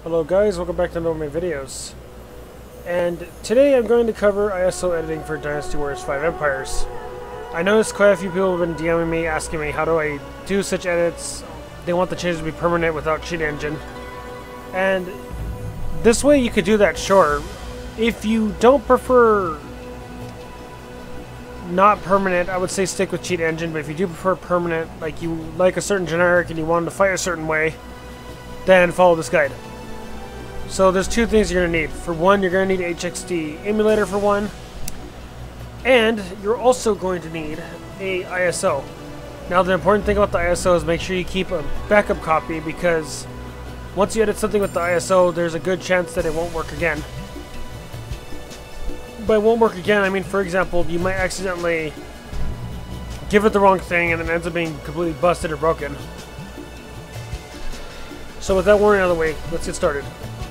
Hello guys, welcome back to one of my videos. And today I'm going to cover ISO editing for Dynasty Warriors 5 Empires. I noticed quite a few people have been DMing me asking me how do I do such edits. They want the changes to be permanent without cheat engine. And this way you could do that, sure. If you don't prefer not permanent, I would say stick with cheat engine, but if you do prefer permanent, like you like a certain generic and you want them to fight a certain way, then follow this guide. So there's two things you're going to need. For one, you're going to need HxD Emulator for one, and you're also going to need a ISO. Now the important thing about the ISO is make sure you keep a backup copy, because once you edit something with the ISO, there's a good chance that it won't work again. By it won't work again, I mean, for example, you might accidentally give it the wrong thing and it ends up being completely busted or broken. So with that warning out of the way, let's get started.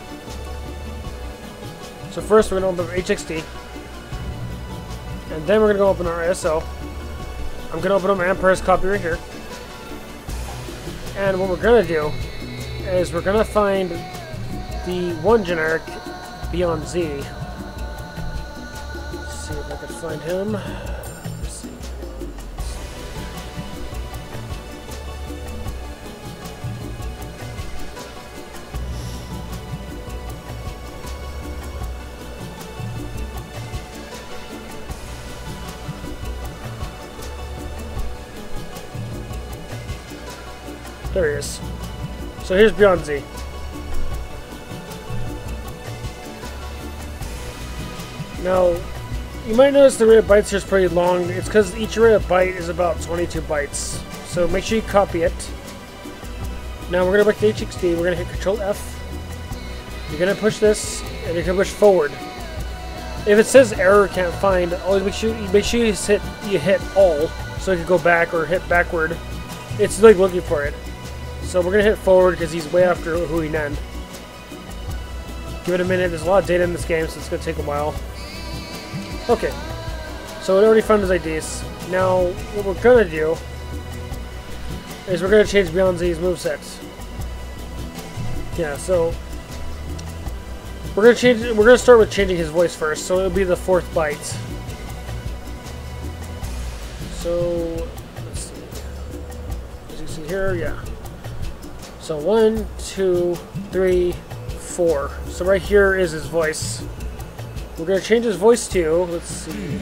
So first we're going to open up HxD, and then we're going to go open our ISO. I'm going to open up my Empire's copy right here. And what we're going to do is we're going to find the one generic Beyond Z. Let's see if I can find him. Let's see. There he is. So here's Beyond Z. Now, you might notice the rate of bytes here is pretty long. It's because each rate of byte is about 22 bytes. So make sure you copy it. Now we're going to go back to HxD. We're going to hit Control F. You're going to push this, and you're going to push forward. If it says error can't find, always make sure you hit all, so you can go back or hit backward. It's like looking for it. So we're going to hit forward because he's way after Huinan. Give it a minute. There's a lot of data in this game, so it's going to take a while. Okay. So it already found his IDs. Now, what we're going to do is we're going to change Beyond Z's movesets. Yeah, so we're going to start with changing his voice first. So it'll be the 4th byte. So let's see. As you see here, yeah. So 1, 2, 3, 4. So right here is his voice. We're going to change his voice to, let's see.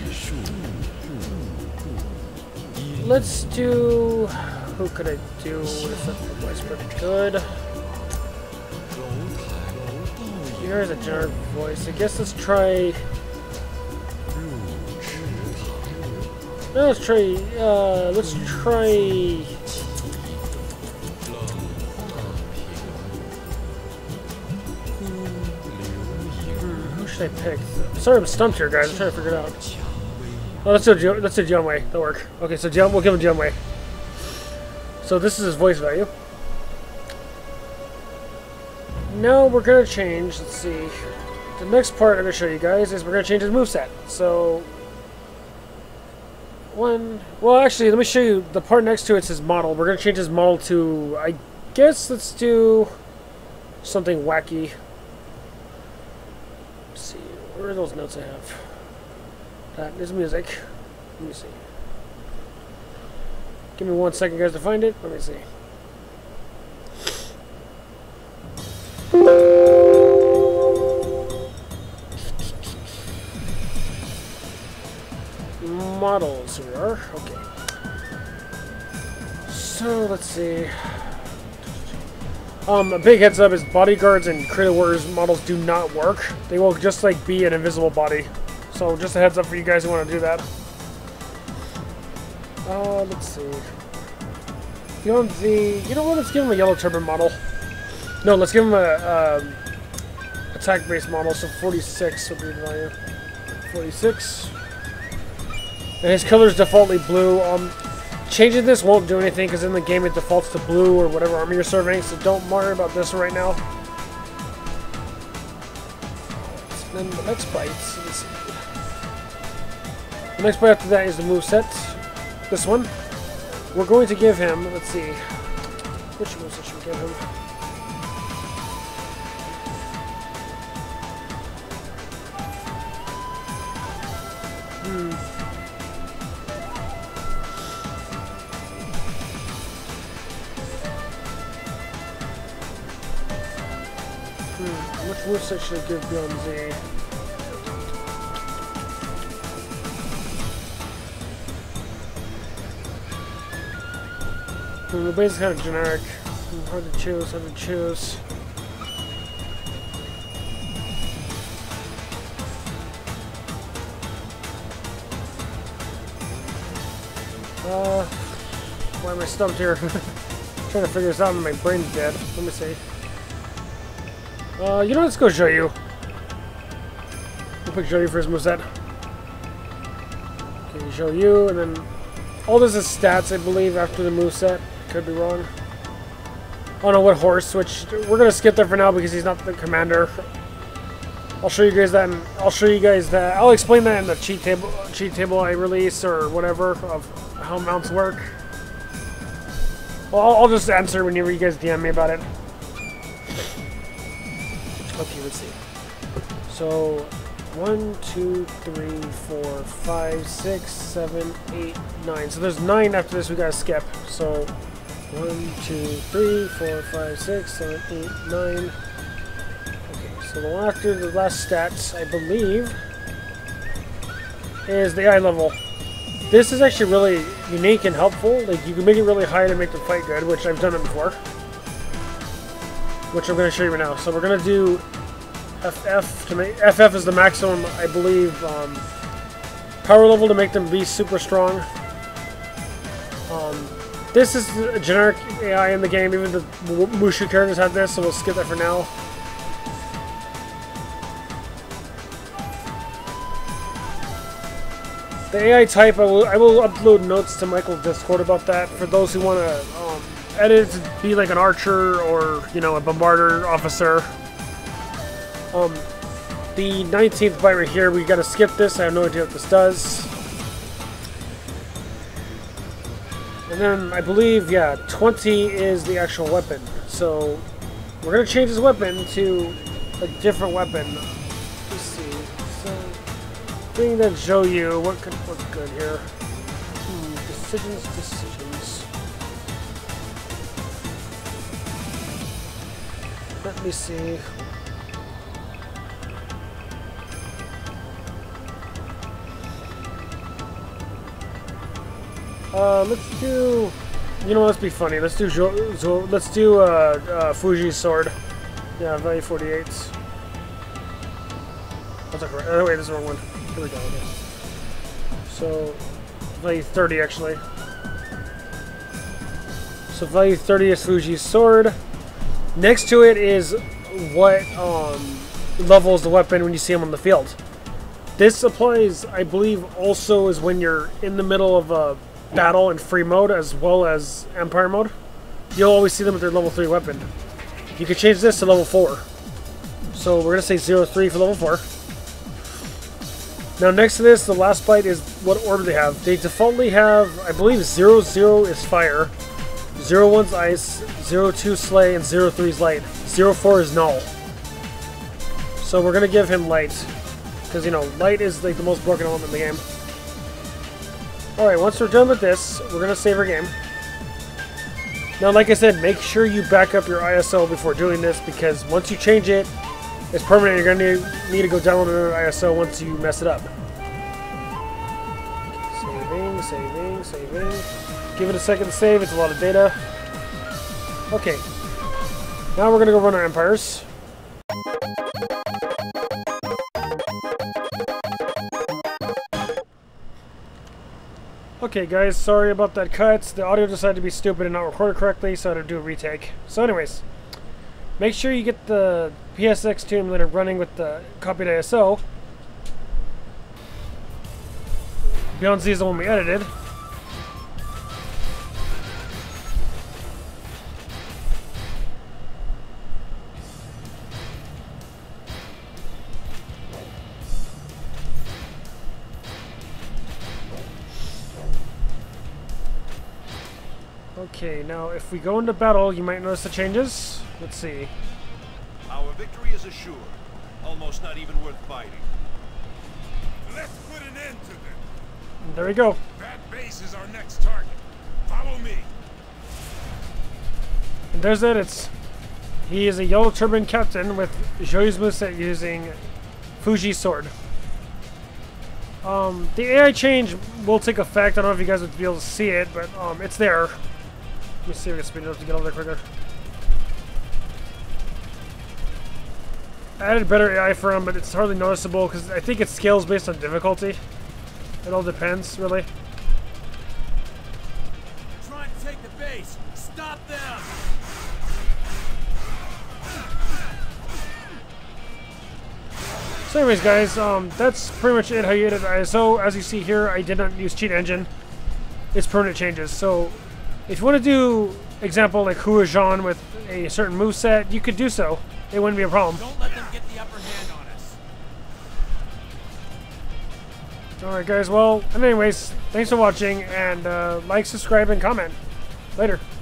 Let's do, who could I do with a voice pretty good? Here's a generic voice. I guess let's try, no, let's try, I pick? Sorry, I'm stumped here, guys. I'm trying to figure it out. Oh, let's do Jianwei. That'll work. Okay, so we'll give him Jianwei. So this is his voice value. Now we're gonna change. Let's see. The next part I'm gonna show you guys is we're gonna change his moveset. So well, actually, let me show you the part next to it's his model. We're gonna change his model to, I guess, let's do something wacky. Let's see, where are those notes I have? That is music. Let me see. Give me 1 second, guys, to find it. Let me see. Models, here we are. Okay. So, let's see. A big heads up is bodyguards and Creative Warriors models do not work. They will just like be an invisible body. So just a heads up for you guys who want to do that. Let's see. Beyond the, you know what? Let's give him a yellow turban model. No, let's give him a attack-based model. So 46 would be the value. 46. And his color is defaultly blue. Changing this won't do anything because in the game it defaults to blue or whatever army you're serving, so don't worry about this right now. Then the next byte, let's see. The next byte after that is the moveset. This one. We're going to give him, let's see, which moveset should we give him? Which moveset should I give Beyond Z? The base is kind of generic. Hard to choose, hard to choose. Why am I stumped here? Trying to figure this out and my brain's dead. Let me see. You know, let's go Joyu. We'll pick Joyu for his moveset. Okay, Joyu, and then all this is stats, I believe, after the moveset. Could be wrong. Oh no, what horse? Which we're gonna skip that for now because he's not the commander. I'll show you guys that. I'll show you guys that. I'll explain that in the cheat table I release or whatever of how mounts work. Well, I'll just answer whenever you guys DM me about it. Okay, let's see. So 1, 2, 3, 4, 5, 6, 7, 8, 9. So there's 9 after this we gotta skip. So 1, 2, 3, 4, 5, 6, 7, 8, 9. Okay, so the one after the last stats, I believe, is the eye level. This is actually really unique and helpful. Like, you can make it really high to make the fight good, which I've done it before. Which I'm going to show you right now. So we're going to do FF to make FF is the maximum, I believe, power level to make them be super strong. This is a generic AI in the game. Even the Mushu characters have this, so we'll skip that for now. The AI type, I will upload notes to Michael's Discord about that for those who want to edit to be like an archer or, you know, a bombarder officer. The 19th byte right here, we got to skip this. I have no idea what this does. And then I believe, yeah, 20 is the actual weapon. So we're going to change his weapon to a different weapon. Let's see. So, being that Joyu, what could look good here? Decisions. Let me see. Let's do. You know, let's be funny. Let's do Fuji's sword. Yeah, value 48. That's not correct. Oh wait, this is the wrong one. Here we go. Okay. So value 30 actually. So value 30 is Fuji's sword. Next to it is what levels the weapon when you see him on the field. This applies, I believe, also is when you're in the middle of a battle in free mode as well as Empire mode. You'll always see them with their level 3 weapon. You can change this to level 4. So we're going to say 03 for level 4. Now next to this, the last byte is what order they have. They defaultly have, I believe 00 is fire, 01's ice, 02 slay, and 03 is light. 04 is null. So we're going to give him light. Because, you know, light is like the most broken element in the game. Alright, once we're done with this, we're going to save our game. Now, like I said, make sure you back up your ISO before doing this, because once you change it, it's permanent. You're going to need to go download another ISO once you mess it up. Saving. Give it a second to save. It's a lot of data. Okay. Now we're going to go run our empires. Okay guys, sorry about that cut. The audio decided to be stupid and not record it correctly, so I had to do a retake. So anyways, make sure you get the PCSX2 Emulator running with the copied ISO. Beyond Z is the one we edited. Okay, now if we go into battle, you might notice the changes. Let's see. Our victory is assured. Almost not even worth fighting. Let's put an end to them. And there we go. That base is our next target. Follow me. And there's it. It's He is a yellow turban captain with Joy's moveset using Fuji's sword. The AI change will take effect. I don't know if you guys would be able to see it, but it's there. Let me see if I can speed it up to get over there quicker. I added better AI for him, but it's hardly noticeable because I think it scales based on difficulty. It all depends, really. They're trying to take the base. Stop them! So anyways, guys, that's pretty much it how you edit ISO. As you see here, I did not use Cheat Engine. It's permanent changes. So if you want to do, example, like Hua Zhan with a certain moveset, you could do so. It wouldn't be a problem. Don't let them get the upper hand on us. Alright guys, well, anyways, thanks for watching, and like, subscribe, and comment. Later.